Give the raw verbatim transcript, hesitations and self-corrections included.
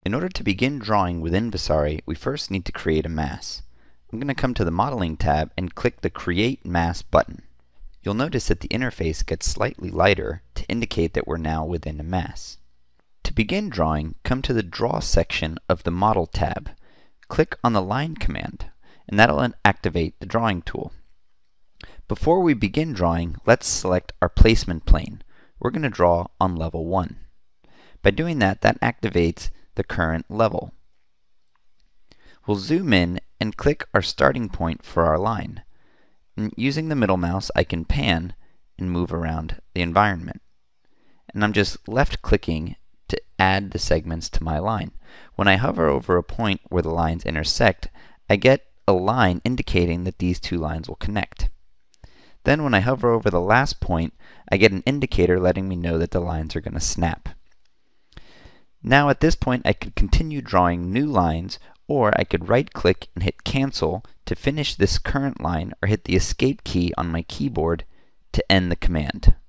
In order to begin drawing within Vasari, we first need to create a mass. I'm going to come to the Modeling tab and click the Create Mass button. You'll notice that the interface gets slightly lighter to indicate that we're now within a mass. To begin drawing, come to the Draw section of the Model tab. Click on the Line command, and that'll activate the drawing tool. Before we begin drawing, let's select our placement plane. We're going to draw on level one. By doing that, that activates the current level. We'll zoom in and click our starting point for our line. And using the middle mouse, I can pan and move around the environment. And I'm just left clicking to add the segments to my line. When I hover over a point where the lines intersect, I get a line indicating that these two lines will connect. Then when I hover over the last point, I get an indicator letting me know that the lines are going to snap. Now at this point, I could continue drawing new lines, or I could right-click and hit Cancel to finish this current line, or hit the Escape key on my keyboard to end the command.